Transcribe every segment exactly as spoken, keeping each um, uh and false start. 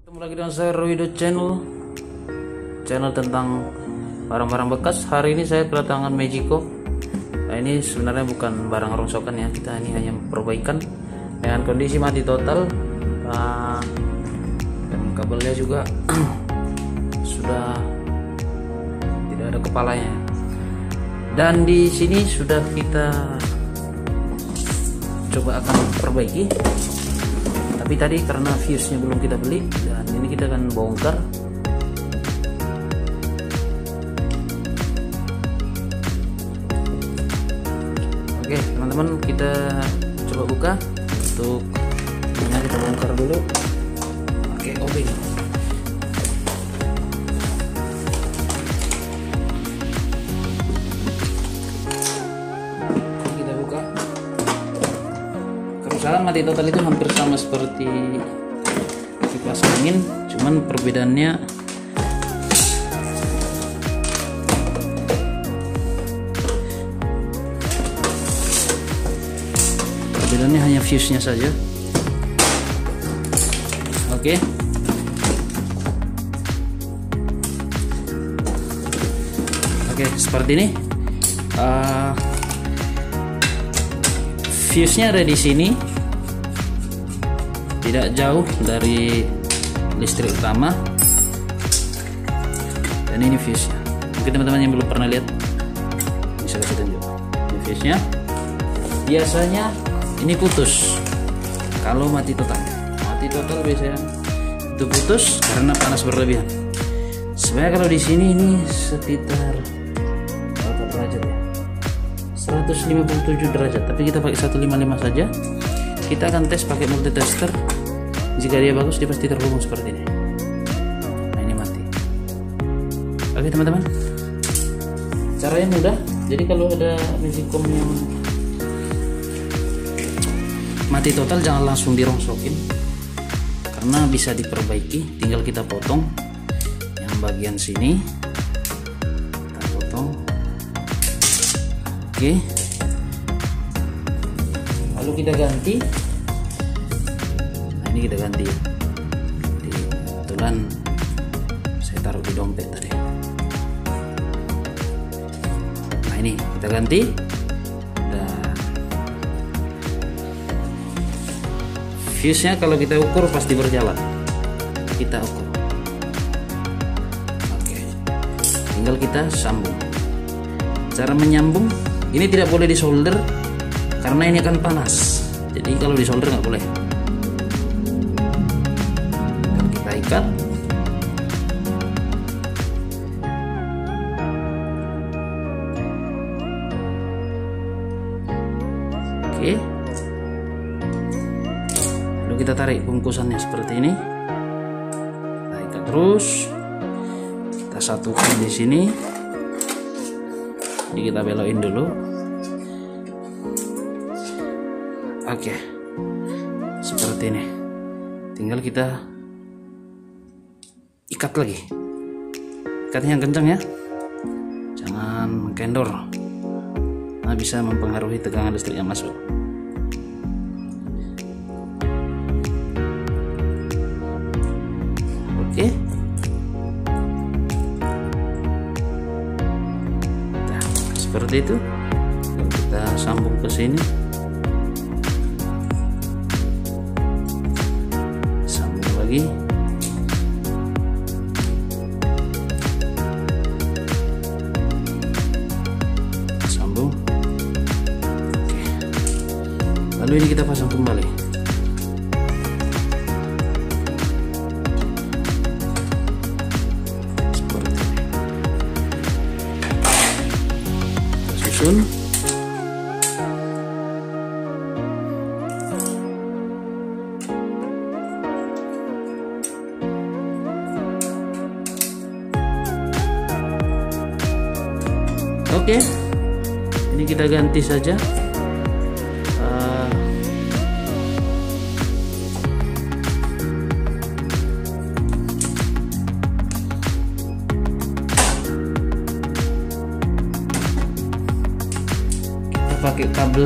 Ketemu lagi dengan saya Roido Channel, channel tentang barang-barang bekas. Hari ini saya kedatangan Magico. Nah, ini sebenarnya bukan barang rongsokan ya, kita ini hanya perbaikan dengan kondisi mati total. Nah, dan kabelnya juga sudah tidak ada kepalanya. Dan di sini sudah kita coba akan perbaiki. Tapi tadi karena fuse-nya belum kita beli, dan ini kita akan bongkar. Oke teman-teman, kita coba buka. Untuk ini kita bongkar dulu pakai obeng. Kita buka. Kerusakan mati total itu hampir sama seperti kipas angin, cuman perbedaannya perbedaannya hanya fuse-nya saja. Oke. Oke, seperti ini. Uh, fuse-nya ada di sini, tidak jauh dari listrik utama, dan ini fuse-nya. Mungkin teman-teman yang belum pernah lihat bisa kasih tunjuk. Ini fuse-nya. Biasanya ini putus kalau mati total. Mati total biasanya itu putus karena panas berlebihan. Sebenarnya kalau di sini ini sekitar berapa derajat ya? seratus lima puluh tujuh derajat, tapi kita pakai seratus lima puluh lima saja. Kita akan tes pakai multitester. Jika dia bagus, dia pasti terhubung seperti ini. Nah, ini mati. Oke teman-teman, caranya mudah. Jadi kalau ada Magicom yang mati total, jangan langsung dirongsokin, karena bisa diperbaiki. Tinggal kita potong yang bagian sini, kita potong. Oke, lalu kita ganti. Nah, ini kita ganti. Jadi, kebetulan saya taruh di dompet tadi. Nah, ini kita ganti. Dan fuse-nya kalau kita ukur pasti berjalan. Kita ukur. Oke, tinggal kita sambung. Cara menyambung, ini tidak boleh disolder karena ini akan panas. Jadi kalau disolder nggak boleh. Dan kita ikat. Oke. Lalu kita tarik bungkusannya seperti ini. Kita ikat terus. Kita satukan di sini. Jadi kita belokin dulu. Oke, seperti ini. Tinggal kita ikat lagi. Ikatnya yang kencang ya, jangan mengkendor. Nah, bisa mempengaruhi tegangan listrik yang masuk. Oke. Seperti itu. Kita sambung ke sini, sambung lagi, sambung. Oke. Lalu ini kita pasang kembali. Seperti ini. Kita susun. Oke, ini kita ganti saja. Uh, kita pakai kabel,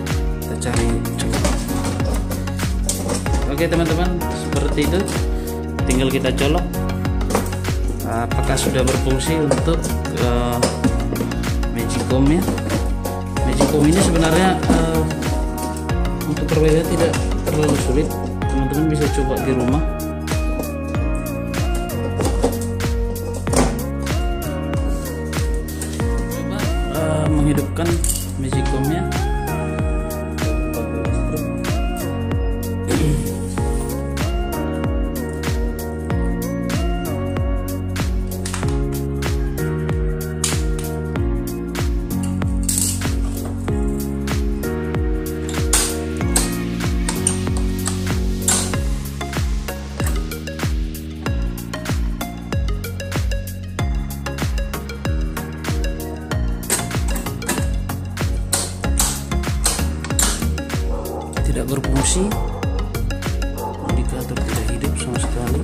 kita cari. Oke teman-teman, seperti itu. tinggal kita colok apakah sudah berfungsi untuk uh, Magicom ya. Magicom ini sebenarnya uh, untuk perbaikan tidak terlalu sulit, teman-teman bisa coba di rumah. Coba uh, menghidupkan Magicomnya. Tidak berfungsi, indikator tidak hidup sama sekali.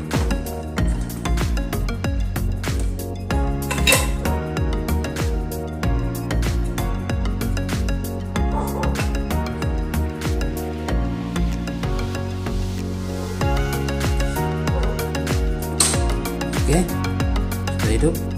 Oke, sudah hidup.